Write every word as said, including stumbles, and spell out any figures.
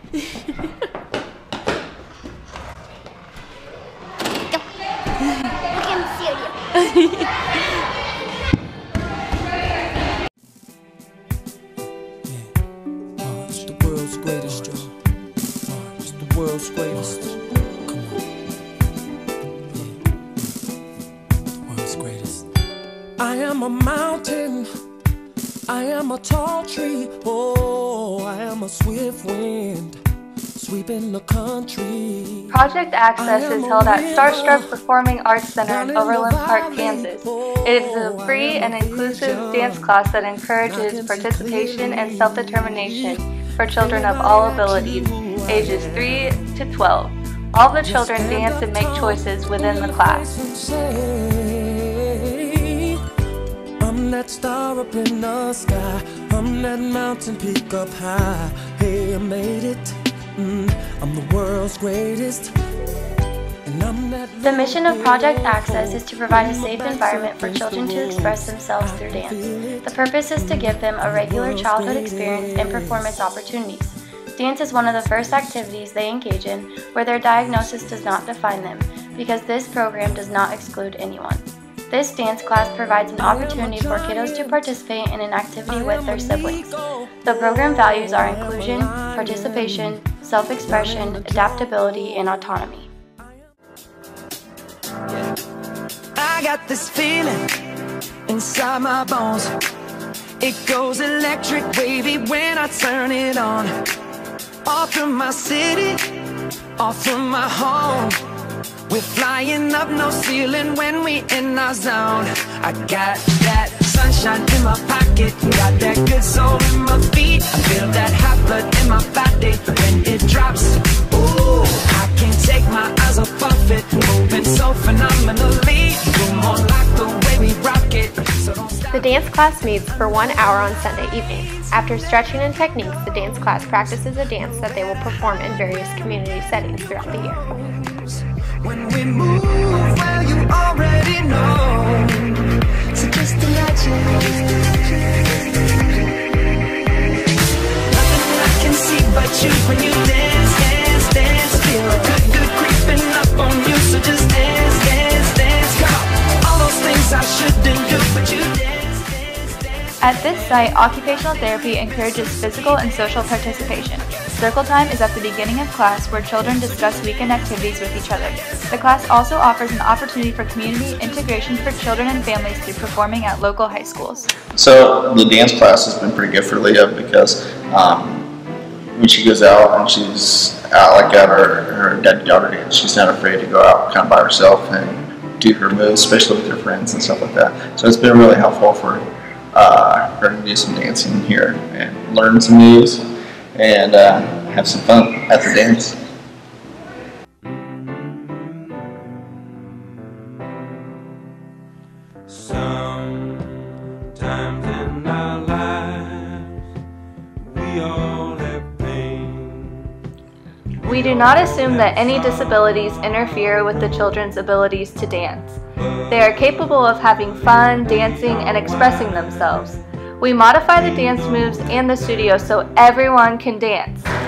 Greatest, Joe. It's the world's greatest. Come on. Yeah. The world's greatest. I am a mountain. I am a tall tree. Oh, I am a swift wind sweeping the country. Project Access is held at Starstruck Performing Arts Center in Overland Park, Kansas. It is a free and inclusive dance class that encourages participation and self-determination for children of all abilities, ages three to twelve. All the children dance and make choices within the class. I'm that star up in the sky, I'm that mountain peak up high. Hey, I made it, mm, I'm the world's greatest. The mission of Project Access is to provide a safe environment for children to express themselves through dance. The purpose is to give them a regular childhood experience and performance opportunities. Dance is one of the first activities they engage in where their diagnosis does not define them, because this program does not exclude anyone. This dance class provides an opportunity for kiddos to participate in an activity with their siblings. The program values are inclusion, participation, self-expression, adaptability, and autonomy. I got this feeling inside my bones. It goes electric wavy when I turn it on. Off from my city, off from my home. We're flying up no ceiling when we in our zone. I got that sunshine in my pocket, got that good soul in my feet. I feel that hot blood in my body when it drops. Ooh, I can't take my eyes off of it, moving so phenomenally. You're more like the way we rock it. So don't stop. The dance class meets for one hour on Sunday evenings. After stretching and techniques, the dance class practices a dance that they will perform in various community settings throughout the year. When we move, well, you already know. So just imagine. Nothing I can see but you when you dance, dance, dance. Feel good, good creeping up on you. So just dance, dance, dance. Come on. All those things I shouldn't do, but you dance, dance, dance. At this site, occupational therapy encourages physical and social participation. Circle time is at the beginning of class where children discuss weekend activities with each other. The class also offers an opportunity for community integration for children and families through performing at local high schools. So the dance class has been pretty good for Leah because um, when she goes out and she's out like at her, her dead daughter dance, she's not afraid to go out kind of by herself and do her moves, especially with her friends and stuff like that. So it's been really helpful for uh, her to do some dancing here and learn some moves and uh, have some fun at the dance. Sometimes in our lives, we all have pain. We do not assume that any disabilities interfere with the children's abilities to dance. They are capable of having fun, dancing, and expressing themselves. We modify the dance moves and the studio so everyone can dance.